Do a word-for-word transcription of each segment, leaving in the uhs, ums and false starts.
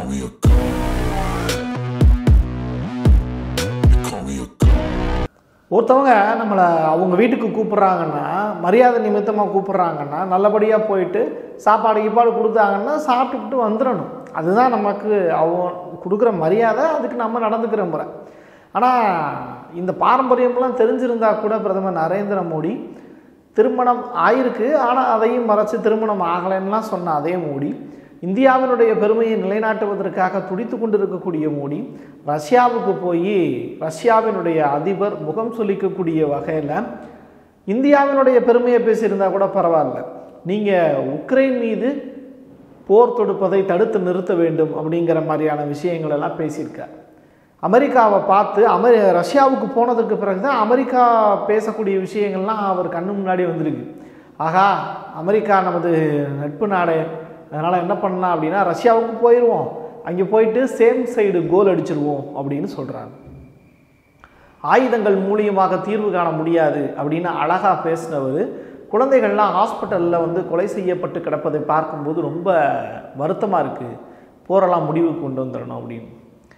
me a god. You call me a god. ஒருத்தவங்க நம்மளை அவங்க வீட்டுக்கு கூப்பிட்றாங்கன்னா, மரியாதை நிமித்தமாக கூப்பிட்றாங்கன்னா, நல்லபடியாக போயிட்டு சாப்பாடு கீப்பாடு கொடுத்தாங்கன்னா சாப்பிட்டுக்கிட்டு வந்துடணும். அதுதான் நமக்கு அவங்க கொடுக்குற மரியாதை, அதுக்கு நம்ம நடந்துக்கிற முறை. ஆனால் இந்த பாரம்பரியம்லாம் தெரிஞ்சிருந்தா கூட பிரதமர் நரேந்திர மோடி திருமணம் ஆயிருக்கு, ஆனால் அதையும் மறைச்சு திருமணம் ஆகலைன்னுலாம் சொன்ன அதே மோடி, இந்தியாவினுடைய பெருமையை நிலைநாட்டுவதற்காக துடித்து கொண்டு இருக்கக்கூடிய மோடி ரஷ்யாவுக்கு போய் ரஷ்யாவினுடைய அதிபர் முகம் சொல்லிக்கக்கூடிய வகையில் இந்தியாவினுடைய பெருமையை பேசியிருந்தால் கூட பரவாயில்ல, நீங்கள் உக்ரைன் மீது போர் தொடுப்பதை தடுத்து நிறுத்த வேண்டும் அப்படிங்கிற மாதிரியான விஷயங்கள் எல்லாம் பேசியிருக்கார். அமெரிக்காவை பார்த்து அமெரி ரஷ்யாவுக்கு போனதுக்கு பிறகு தான் அமெரிக்கா பேசக்கூடிய விஷயங்கள்லாம் அவர் கண்ணு முன்னாடி வந்திருக்கு. ஆகா, அமெரிக்கா நமது நட்பு நாடு, அதனால் என்ன பண்ணலாம் அப்படின்னா ரஷ்யாவுக்கு போயிடுவோம், அங்கே போயிட்டு சேம் சைடு கோல் அடிச்சிருவோம் அப்படின்னு சொல்கிறாங்க. ஆயுதங்கள் மூலியமாக தீர்வு காண முடியாது அப்படின்னு அழகாக பேசினவர் குழந்தைகள்லாம் ஹாஸ்பிட்டலில் வந்து கொலை செய்யப்பட்டு கிடப்பதை பார்க்கும்போது ரொம்ப வருத்தமாக இருக்குது, போரெல்லாம் முடிவுக்கு கொண்டு வந்துடணும் அப்படின்னு.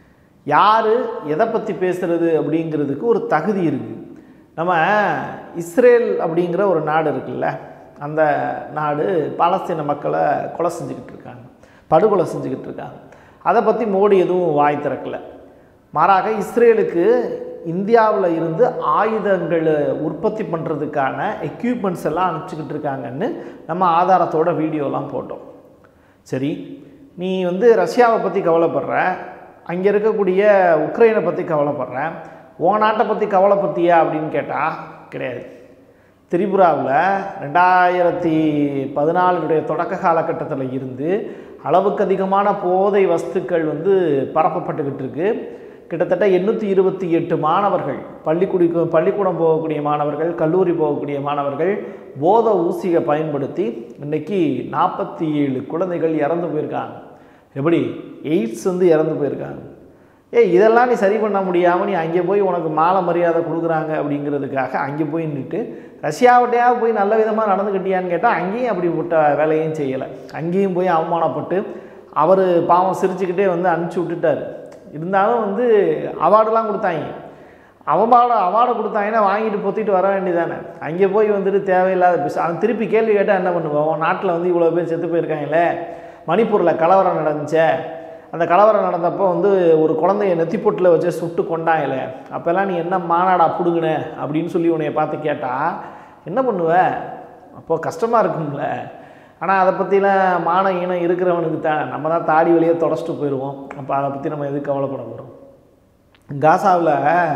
யார் எதை பற்றி பேசுகிறது அப்படிங்கிறதுக்கு ஒரு தகுதி இருக்குது. நம்ம இஸ்ரேல் அப்படிங்கிற ஒரு நாடு இருக்குல்ல, அந்த நாடு பாலஸ்தீன மக்களை கொலை செஞ்சுக்கிட்டு இருக்காங்க, படுகொலை செஞ்சுக்கிட்டு இருக்காங்க. அதை பற்றி மோடி எதுவும் வாய் திறக்கலை. மாறாக இஸ்ரேலுக்கு இந்தியாவில் இருந்து ஆயுதங்களை உற்பத்தி பண்ணுறதுக்கான எக்யூப்மெண்ட்ஸ் எல்லாம் அனுப்பிச்சிக்கிட்டு இருக்காங்கன்னு நம்ம ஆதாரத்தோட வீடியோலாம் போட்டோம். சரி, நீ வந்து ரஷ்யாவை பற்றி கவலைப்படுற, அங்கே இருக்கக்கூடிய உக்ரைனை பற்றி கவலைப்படுற, உன் நாட்டை பற்றி கவலைப்பட்டியா அப்படின்னு கேட்டால் கிடையாது. திரிபுராவில் ரெண்டாயிரத்தி பதினாலுடைய தொடக்க காலகட்டத்தில் இருந்து அளவுக்கு அதிகமான போதை வஸ்துக்கள் வந்து பரப்பப்பட்டுக்கிட்டு இருக்கு. கிட்டத்தட்ட எண்ணூற்றி இருபத்தி எட்டு மாணவர்கள், பள்ளிக்கூடி பள்ளிக்கூடம் போகக்கூடிய மாணவர்கள், கல்லூரி போகக்கூடிய மாணவர்கள் போதை ஊசியை பயன்படுத்தி இன்றைக்கி நாற்பத்தி ஏழு குழந்தைகள் இறந்து போயிருக்காங்க. எப்படி? எய்ட்ஸ் வந்து இறந்து போயிருக்காங்க. ஏ இதெல்லாம் நீ சரி பண்ண முடியாமல் நீ அங்கே போய் உனக்கு மாலை மரியாதை கொடுக்குறாங்க அப்படிங்கிறதுக்காக அங்கே போய் நின்றுட்டு ரஷ்யாவிட்டையாக போய் நல்ல விதமாக நடந்துக்கிட்டியான்னு கேட்டால் அங்கேயும் அப்படிப்பட்ட வேலையும் செய்யலை. அங்கேயும் போய் அவமானப்பட்டு அவர் பாவம் சிரிச்சுக்கிட்டே வந்து அனுப்பிச்சி விட்டுட்டார். இருந்தாலும் வந்து அவார்டெலாம் கொடுத்தாங்க. அவமாட அவார்டை கொடுத்தாங்கன்னா வாங்கிட்டு பொத்திட்டு வர வேண்டியதானே. அங்கே போய் வந்துட்டு தேவையில்லாத பேச அவன் திருப்பி கேள்வி கேட்டால் என்ன பண்ணுவோம்? நாட்டில் வந்து இவ்வளோ பேர் செத்து போயிருக்காங்களே, மணிப்பூரில் கலவரம் நடந்துச்சே, அந்த கலவரம் நடந்தப்போ வந்து ஒரு குழந்தைய நெத்திப்பொட்டில் வச்சு சுட்டு கொண்டாங்களே, அப்போல்லாம் நீ என்ன மாநாடா பிடுங்கின அப்படின்னு சொல்லி உன்னைய பார்த்து கேட்டால் என்ன பண்ணுவ? அப்போது கஷ்டமாக இருக்கும்ல. ஆனால் அதை பற்றிலாம் மான ஈனம் இருக்கிறவனுக்கு தான், நம்ம தான் தாடி வழியே தொடச்சிட்டு போயிடுவோம். அப்போ அதை பற்றி நம்ம எதுக்கு கவலைப்பட போகிறோம்? காசாவில்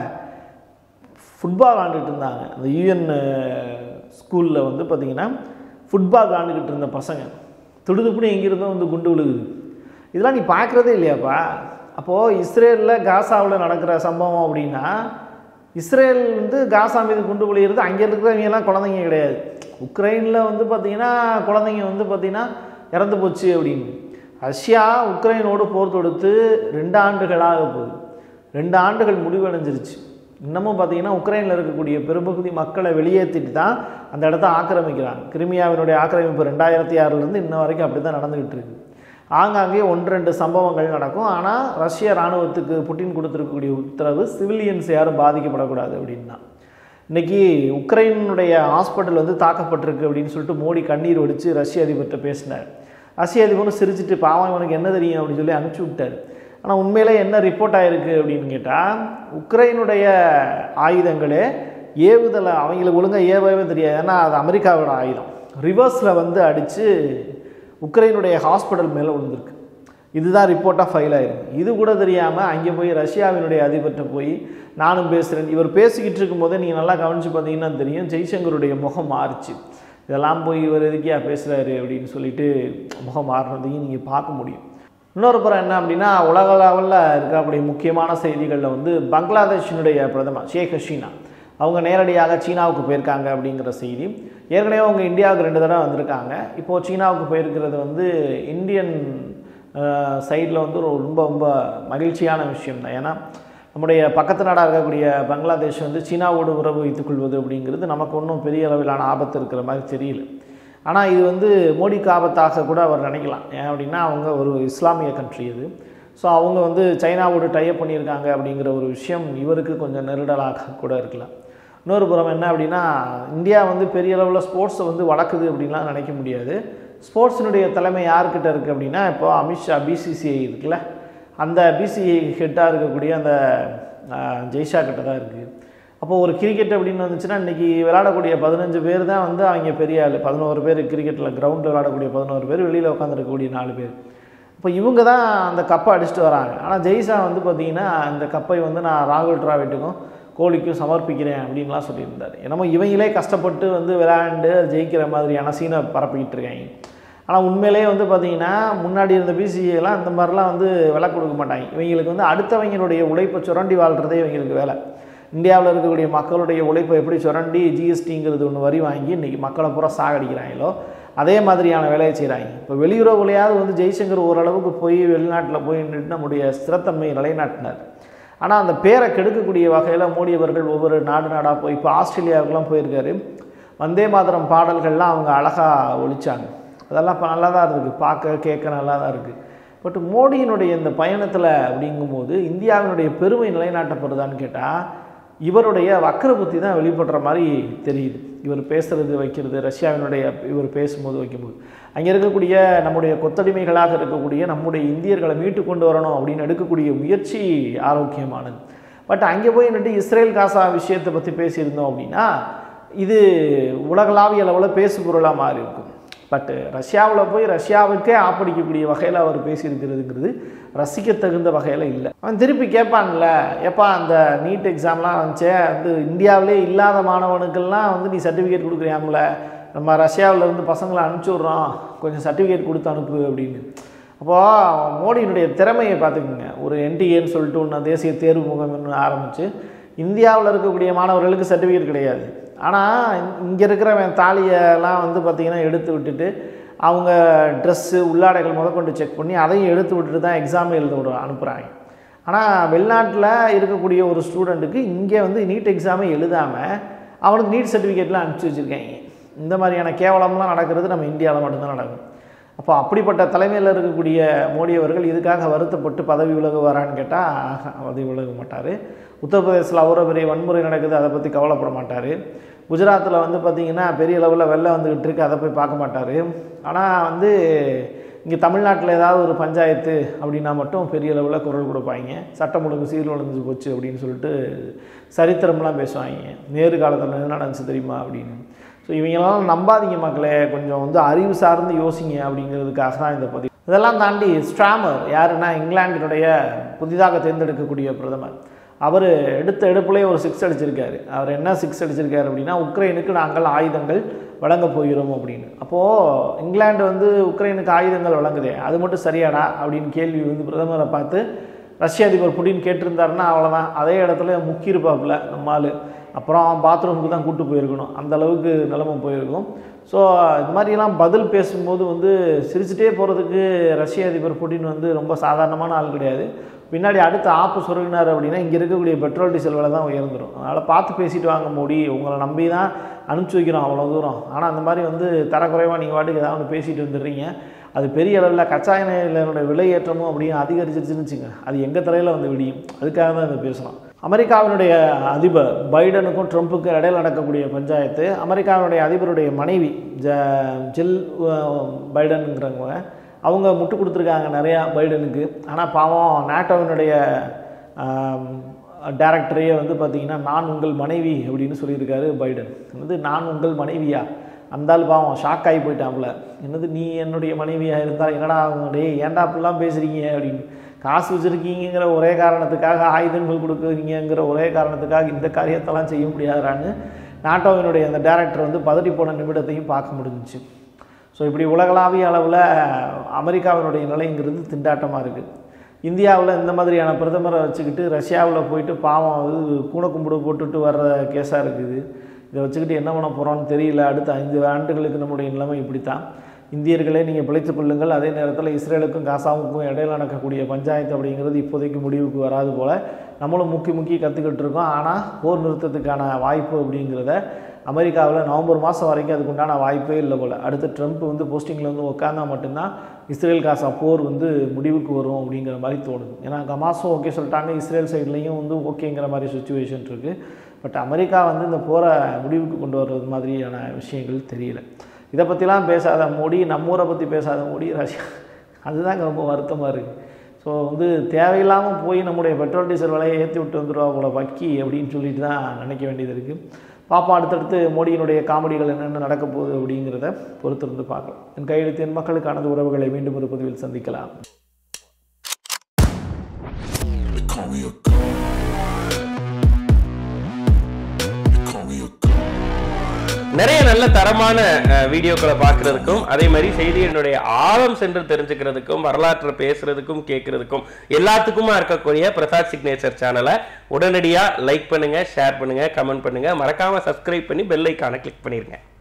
ஃபுட்பால் விளாண்டுக்கிட்டு இருந்தாங்க. அந்த யூஎன் ஸ்கூலில் வந்து பார்த்திங்கன்னா ஃபுட்பால் விளாண்டுக்கிட்டு இருந்த பசங்க துடுதுப்புன்னு எங்கிருந்தோ வந்து குண்டு விழுகுது. இதெல்லாம் நீ பார்க்குறதே இல்லையாப்பா? அப்போது இஸ்ரேலில் காசாவில் நடக்கிற சம்பவம் அப்படின்னா இஸ்ரேல் வந்து காசா மீது குண்டு விழுகிறது, அங்கே இருக்கிறவங்கெல்லாம் குழந்தைங்க கிடையாது. உக்ரைனில் வந்து பார்த்திங்கன்னா குழந்தைங்க வந்து பார்த்திங்கன்னா இறந்து போச்சு அப்படின்னு. ரஷ்யா உக்ரைனோடு போர் தொடுத்து ரெண்டு ஆண்டுகளாக போகுது. ரெண்டு ஆண்டுகள் முடிவடைஞ்சிருச்சு. இன்னமும் பார்த்திங்கன்னா உக்ரைனில் இருக்கக்கூடிய பெரும்பகுதி மக்களை வெளியேற்றிட்டு தான் அந்த இடத்த ஆக்கிரமிக்கிறாங்க. கிரிமியாவினுடைய ஆக்கிரமிப்பு ரெண்டாயிரத்தி ஆறுலேருந்து இன்ன வரைக்கும் அப்படி தான் நடந்துக்கிட்டு இருக்குது. ஆங்காங்கே ஒன்று ரெண்டு சம்பவங்கள் நடக்கும். ஆனால் ரஷ்ய இராணுவத்துக்கு புட்டின் கொடுத்துருக்கக்கூடிய உத்தரவு சிவிலியன்ஸ் யாரும் பாதிக்கப்படக்கூடாது அப்படின்னா. இன்றைக்கி உக்ரைனுடைய ஹாஸ்பிட்டல் வந்து தாக்கப்பட்டிருக்கு அப்படின்னு சொல்லிட்டு மோடி கண்ணீர் வடித்து ரஷ்ய அதிபர்கிட்ட பேசினார். ரஷ்ய அதிபரும் சிரிச்சிட்டு பாவம் இவனுக்கு என்ன தெரியும் அப்படின்னு சொல்லி அனுப்பிச்சி விட்டார். ஆனால் உண்மையிலே என்ன ரிப்போர்ட் ஆகிருக்கு அப்படின்னு கேட்டால், உக்ரைனுடைய ஆயுதங்களே ஏவுதலை அவங்களுக்கு ஒழுங்காக ஏவவே தெரியாது. ஏன்னா அது அமெரிக்காவோட ஆயுதம். ரிவர்ஸில் வந்து அடித்து உக்ரைனுடைய ஹாஸ்பிட்டல் மேலே விழுந்திருக்கு. இதுதான் ரிப்போர்ட்டாக ஃபைல் ஆகிருக்கு. இது கூட தெரியாமல் அங்கே போய் ரஷ்யாவினுடைய அதிபர்கிட்ட போய் நானும் பேசுகிறேன். இவர் பேசிக்கிட்டு இருக்கும்போதே நீங்கள் நல்லா கவனித்து பார்த்தீங்கன்னா தெரியும், ஜெய்சங்கருடைய முகம் மாறிச்சு. இதெல்லாம் போய் இவர் எதுக்கியா பேசுகிறாரு அப்படின்னு சொல்லிட்டு முகம் மாறினதையும் நீங்கள் பார்க்க முடியும். இன்னொரு புறம் என்ன அப்படின்னா, உலக அளவில் இருக்கக்கூடிய முக்கியமான செய்திகளில் வந்து பங்களாதேஷினுடைய பிரதமர் ஷேக் ஹசீனா அவங்க நேரடியாக சீனாவுக்கு போயிருக்காங்க அப்படிங்கிற செய்தி. ஏற்கனவே அவங்க இந்தியாவுக்கு ரெண்டு தடவை வந்திருக்காங்க. இப்போது சீனாவுக்கு போயிருக்கிறது வந்து இந்தியன் சைடில் வந்து ரொம்ப ரொம்ப மகிழ்ச்சியான விஷயம் தான். ஏன்னா நம்முடைய பக்கத்து நாடாக இருக்கக்கூடிய பங்களாதேஷ் வந்து சீனாவோடு உறவு வைத்துக்கொள்வது அப்படிங்கிறது நமக்கு ஒன்றும் பெரிய அளவிலான ஆபத்து இருக்கிற மாதிரி தெரியல. ஆனால் இது வந்து மோடிக்கு ஆபத்தாக கூட அவர் நினைக்கலாம். ஏன் அப்படின்னா அவங்க ஒரு இஸ்லாமிய கண்ட்ரி. இது ஸோ அவங்க வந்து சைனாவோடு டைப் பண்ணியிருக்காங்க அப்படிங்கிற ஒரு விஷயம் இவருக்கு கொஞ்சம் நெருடலாக கூட இருக்கலாம். இன்னொரு புறம் என்ன அப்படின்னா, இந்தியா வந்து பெரிய அளவில் ஸ்போர்ட்ஸை வந்து வளர்க்குது அப்படின்லாம் நினைக்க முடியாது. ஸ்போர்ட்ஸினுடைய தலைமை யார்கிட்ட இருக்குது அப்படின்னா, இப்போ அமித்ஷா பிசிசிஐ இருக்குல்ல, அந்த பிசிஐ ஹெட்டாக இருக்கக்கூடிய அந்த ஜெய்ஷா கிட்ட தான் இருக்குது. அப்போது ஒரு கிரிக்கெட் அப்படின்னு வந்துச்சுன்னா இன்றைக்கி விளையாடக்கூடிய பதினஞ்சு பேர் தான் வந்து அவங்க பெரிய ஆள். பதினோரு பேர் கிரிக்கெட்டில் கிரவுண்டில் விளையாடக்கூடிய பதினோரு பேர், வெளியில் உட்காந்துருக்கக்கூடிய நாலு பேர். இப்போ இவங்க தான் அந்த கப்பை அடிச்சுட்டு வராங்க. ஆனால் ஜெய்ஷா வந்து பார்த்திங்கன்னா இந்த கப்பை வந்து நான் ராகுல் டிராவிட்டுக்கும் கோலிக்கும் சமர்ப்பிக்கிறேன் அப்படின்லாம் சொல்லியிருந்தார். என்னமோ இவங்களே கஷ்டப்பட்டு வந்து விளையாண்டு ஜெயிக்கிற மாதிரியான சீனை பரப்பிக்கிட்டு இருக்காங்க. ஆனால் உண்மையிலே வந்து பார்த்திங்கன்னா முன்னாடி இருந்த பிசிஏலாம் இந்த மாதிரிலாம் வந்து விலை கொடுக்க மாட்டாங்க. இவங்களுக்கு வந்து அடுத்தவங்களுடைய உழைப்பை சுரண்டி வாழ்கிறதே இவங்களுக்கு வேலை. இந்தியாவில் இருக்கக்கூடிய மக்களுடைய உழைப்பை எப்படி சுரண்டி ஜிஎஸ்டிங்கிறது ஒன்று வரி வாங்கி இன்றைக்கி மக்களை பூரா சாகடிக்கிறாங்களோ அதே மாதிரியான வேலையை செய்கிறாங்க. இப்போ வெளியுறவுலையாவது வந்து ஜெய்சங்கர் ஓரளவுக்கு போய் வெளிநாட்டில் போய் நின்று நம்முடைய ஸ்திரத்தன்மையை நிலைநாட்டினார். ஆனால் அந்த பேரை கெடுக்கக்கூடிய வகையில் மோடி அவர்கள் ஒவ்வொரு நாடு நாடாக போய் இப்போ ஆஸ்திரேலியாவுக்குலாம் போயிருக்காரு. வந்தே மாதரம் பாடல்கள்லாம் அவங்க அழகாக ஒழிச்சாங்க. அதெல்லாம் இப்போ நல்லா தான் இருக்குது, பார்க்க கேட்க நல்லா தான் இருக்குது. பட் மோடியினுடைய இந்த பயணத்தில் அப்படிங்கும்போது இந்தியாவினுடைய பெருமை நிலைநாட்டப்படுதான்னு கேட்டால் இவருடைய வக்கர புத்தி தான் வெளிப்படுற மாதிரி தெரியுது. இவர் பேசுகிறது வைக்கிறது, ரஷ்யாவினுடைய இவர் பேசும்போது வைக்கும்போது அங்கே இருக்கக்கூடிய நம்முடைய கொத்தடிமைகளாக இருக்கக்கூடிய நம்முடைய இந்தியர்களை மீட்டு கொண்டு வரணும் அப்படின்னு எடுக்கக்கூடிய முயற்சி ஆரோக்கியமானது. பட் அங்கே போய் நின்று இஸ்ரேல் காசா விஷயத்தை பற்றி பேசியிருந்தோம் அப்படின்னா இது உலகளாவிய அளவில் பேசு பொருளாக மாறி இருக்கும். பட்டு ரஷ்யாவில் போய் ரஷ்யாவுக்கே ஆப்படிக்கக்கூடிய வகையில் அவர் பேசியிருக்கிறதுங்கிறது ரசிக்க தகுந்த வகையில் இல்லை. அவன் திருப்பி கேட்பான்ல, எப்பா அந்த நீட் எக்ஸாம்லாம் வந்துச்சே வந்து இந்தியாவிலே இல்லாத மாணவனுக்கெல்லாம் வந்து நீ சர்டிஃபிகேட் கொடுக்குறியாம்ல, நம்ம ரஷ்யாவில் இருந்து பசங்களை அனுப்பிச்சி விட்றோம், கொஞ்சம் சர்டிஃபிகேட் கொடுத்து அனுப்பு அப்படின்னு. அப்போது மோடியினுடைய திறமையை பார்த்துக்குங்க. ஒரு என்டிஏன்னு சொல்லிட்டு ஒன்று தேசிய தேர்வு முகம்னு ஆரம்பித்து இந்தியாவில் இருக்கக்கூடிய மாணவர்களுக்கு சர்டிஃபிகேட் கிடையாது. ஆனால் இங்கே இருக்கிறவன் தாலியெல்லாம் வந்து பார்த்திங்கன்னா எடுத்து விட்டுட்டு அவங்க ட்ரெஸ்ஸு உள்ளாடைகள் முதற்கொண்டு செக் பண்ணி அதையும் எடுத்து விட்டுட்டு தான் எக்ஸாம் எழுத விட அனுப்புகிறாங்க. ஆனால் வெளிநாட்டில் இருக்கக்கூடிய ஒரு ஸ்டூடெண்ட்டுக்கு இங்கே வந்து நீட் எக்ஸாமை எழுதாமல் அவனுக்கு நீட் சர்டிஃபிகேட்லாம் அனுப்பிச்சி வச்சுருக்காங்க. இந்த மாதிரியான கேவலம்லாம் நடக்கிறது நம்ம இந்தியாவில் மட்டும்தான் நடக்கும். அப்போ அப்படிப்பட்ட தலைமையில் இருக்கக்கூடிய மோடி அவர்கள் இதுக்காக வருத்தப்பட்டு பதவி விலகுவாரான்னு கேட்டால் பதவி விலக மாட்டார். உத்தரப்பிரதேசில் அவ்வளோ பெரிய வன்முறை நடக்குது, அதை பற்றி கவலைப்பட மாட்டார். குஜராத்தில் வந்து பார்த்திங்கன்னா பெரிய அளவில் வெள்ளம் வந்துக்கிட்டு இருக்கு, அதை போய் பார்க்க மாட்டார். ஆனால் வந்து இங்கே தமிழ்நாட்டில் ஏதாவது ஒரு பஞ்சாயத்து அப்படின்னா மட்டும் பெரிய அளவில் குரல் கொடுப்பாங்க. சட்டம் ஒழுங்கு சீர்குலைஞ்சு போச்சு அப்படின்னு சொல்லிட்டு சரித்திரம்லாம் பேசுவாங்க. நேரு காலத்தில் என்ன நடந்துச்சு தெரியுமா அப்படின்னு. ஸோ இவங்கெல்லாம் நம்பாதீங்க மக்களே, கொஞ்சம் வந்து அறிவு சார்ந்து யோசிங்க அப்படிங்கிறதுக்காக தான் இந்த பதிவு. இதெல்லாம் தாண்டி ஸ்ட்ராமர் யாருன்னா இங்கிலாண்டினுடைய புதிதாக தேர்ந்தெடுக்கக்கூடிய பிரதமர், அவர் எடுத்த எடுப்புலேயே ஒரு சிக்ஸ் அடிச்சிருக்காரு. அவர் என்ன சிக்ஸ் அடிச்சிருக்காரு அப்படின்னா, உக்ரைனுக்கு நாங்கள் ஆயுதங்கள் வழங்க போகிறோம் அப்படின்னு. அப்போது இங்கிலாந்து வந்து உக்ரைனுக்கு ஆயுதங்கள் வழங்குதே, அது மட்டும் சரியாடா அப்படின்னு கேள்வி வந்து பிரதமரை பார்த்து ரஷ்ய அதிபர் புடின் கேட்டிருந்தாருன்னா அவ்வளோதான், அதே இடத்துல முக்கியிருப்பாப்புல நம்மால். அப்புறம் பாத்ரூமுக்கு தான் கூப்பிட்டு போயிருக்கணும், அந்த அளவுக்கு நிலைமை போயிருக்கும். ஸோ இது மாதிரிலாம் பதில் பேசும்போது வந்து சிரிச்சுட்டே போகிறதுக்கு ரஷ்ய அதிபர் புடின் வந்து ரொம்ப சாதாரணமான ஆள் கிடையாது. பின்னாடி அடுத்த ஆப்பு சொருகினார் அப்படின்னா இங்கே இருக்கக்கூடிய பெட்ரோல் டீசல் விலை தான் உயர்ந்துடும். அதனால் பார்த்து பேசிட்டு வாங்க மோடி, உங்களை நம்பி தான் அனுப்பிச்சி வைக்கிறோம் அவ்வளோ தூரம். ஆனால் அந்த மாதிரி வந்து தரக்குறைவாக நீங்கள் வாட்டுக்கு ஏதாவது ஒன்று பேசிட்டு வந்துடுறீங்க, அது பெரிய அளவில் கச்சா எண்ணெயினுடைய விலையேற்றமும் அப்படியே அதிகரிச்சிருச்சுன்னு வச்சுங்க, அது எங்கள் தலையில் வந்து விடியும். அதுக்காக தான் இதை பேசலாம். அமெரிக்காவினுடைய அதிபர் பைடனுக்கும் ட்ரம்ப்புக்கும் இடையில் நடக்கக்கூடிய பஞ்சாயத்து, அமெரிக்காவினுடைய அதிபருடைய மனைவி ஜ ஜில் பைடனுங்கிறவங்க அவங்க முட்டு கொடுத்துருக்காங்க நிறையா பைடனுக்கு. ஆனால் பாவம் நாட்டோவினுடைய டைரக்டரையே வந்து பார்த்திங்கன்னா நான் உங்கள் மனைவி அப்படின்னு சொல்லியிருக்காரு பைடன். என்னது நான் உங்கள் மனைவியா? அந்தாள் பாவம் ஷாக் ஆகி போயிட்டாப்புல. என்னது நீ என்னுடைய மனைவியாக இருந்தால் என்னடா டே ஏன்டா அப்படிலாம் பேசுகிறீங்க அப்படின்னு. காசு வச்சுருக்கீங்கிற ஒரே காரணத்துக்காக, ஆயுதங்கள் கொடுக்குறீங்கிற ஒரே காரணத்துக்காக இந்த காரியத்தெல்லாம் செய்ய முடியாதான்னு நாட்டோவினுடைய அந்த டைரக்டர் வந்து பதறி போன நிமிடத்தையும் பார்க்க முடிஞ்சிச்சு. ஸோ இப்படி உலகளாவிய அளவில் அமெரிக்காவினுடைய நிலைங்கிறது திண்டாட்டமாக இருக்குது. இந்தியாவில் இந்த மாதிரியான பிரதமரை வச்சுக்கிட்டு ரஷ்யாவில் போயிட்டு பாவம் அது கூண கும்பிடு போட்டுட்டு வர்ற கேஸாக இருக்குது. இதை வச்சுக்கிட்டு என்ன பண்ண போகிறோன்னு தெரியல. அடுத்த ஐந்து ஆண்டுகளுக்கு நம்முடைய நிலைமை இப்படி தான். இந்தியர்களே நீங்கள் பிழைத்துக் கொள்ளுங்கள், அதே நேரத்தில் இஸ்ரேலுக்கும் காசாவுக்கும் இடையில நடக்கக்கூடிய பஞ்சாயத்து அப்படிங்கிறது இப்போதைக்கு முடிவுக்கு வராது போல் நம்மளும் முக்கி முக்கி கற்றுக்கிட்டு இருக்கோம். ஆனால் போர் நிறுத்தத்துக்கான வாய்ப்பு அப்படிங்கிறத அமெரிக்காவில் நவம்பர் மாதம் வரைக்கும் அதுக்குண்டான வாய்ப்பே இல்லை போல். அடுத்து ட்ரம்ப் வந்து போஸ்டிங்கில் வந்து உட்காந்தா மட்டும்தான் இஸ்ரேல் காசா போர் வந்து முடிவுக்கு வரும் அப்படிங்கிற மாதிரி தோணுது. ஏன்னா ஹமாஸும் ஓகே சொல்லிட்டாங்க, இஸ்ரேல் சைட்லேயும் வந்து ஓகேங்கிற மாதிரி சுச்சுவேஷன் இருக்குது. பட் அமெரிக்கா வந்து இந்த போரை முடிவுக்கு கொண்டு வர்றது மாதிரியான விஷயங்கள் தெரியல. இதை பற்றிலாம் பேசாத மோடி, நம்ம ஊரை பற்றி பேசாத மோடி, ரஷ்யா, அதுதாங்க ரொம்ப வருத்தமாக இருக்குது. ஸோ வந்து தேவையில்லாமல் போய் நம்முடைய பெட்ரோல் டீசல் விலையை ஏற்றி விட்டு வந்துடுவா போல வக்கி அப்படின்னு சொல்லிட்டு தான் நினைக்க வேண்டியது இருக்குது. பாப்பா அடுத்தடுத்து மோடியினுடைய காமெடிகள் என்னென்ன நடக்க போகுது அப்படிங்கிறத பொறுத்திருந்து பார்க்கலாம். என் கையெழுத்து என் மக்களுக்கானது உறவுகளை மீண்டும் ஒரு பதிவில் சந்திக்கலாம். நிறைய நல்ல தரமான வீடியோக்களை பார்க்கறதுக்கும் அதே மாதிரி செய்திகளுடைய ஆழம் சென்று தெரிஞ்சுக்கிறதுக்கும் வரலாற்றை பேசுறதுக்கும் கேட்கறதுக்கும் எல்லாத்துக்குமா இருக்கக்கூடிய பிரசாத் சிக்னேச்சர் சேனலை உடனடியாக லைக் பண்ணுங்க, ஷேர் பண்ணுங்க, கமெண்ட் பண்ணுங்க, மறக்காம சப்ஸ்கிரைப் பண்ணி பெல் ஐக்கானை கிளிக் பண்ணிருங்க.